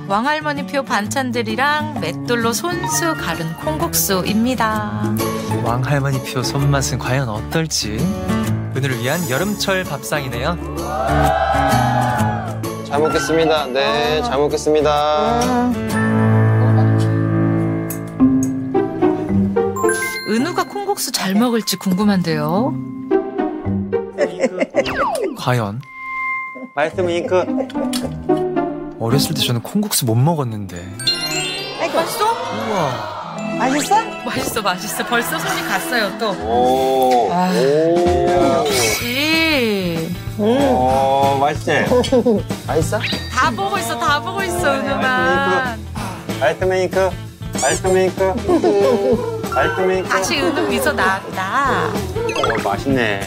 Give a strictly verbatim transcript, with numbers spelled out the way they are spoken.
왕할머니표 반찬들이랑 맷돌로 손수 가른 콩국수입니다. 왕할머니표 손맛은 과연 어떨지. 은우를 위한 여름철 밥상이네요. 잘 먹겠습니다. 네, 잘 먹겠습니다. 은우가 콩국수 잘 먹을지 궁금한데요. 과연? 맛있으면 잉크. 어렸을 때 저는 콩국수 못 먹었는데. 맛있어? 우와. 맛있어? 맛있어, 맛있어. 벌써 손이 갔어요, 또. 오. 아, 오. 역시. 오, 맛있지? 맛있어? 다 보고 있어, 다 보고 있어, 은우만. 맛있으면 잉크. 맛있으면 잉크. 맛있으면 잉크. 다시 은우 미소 나왔다. 어, 맛있네.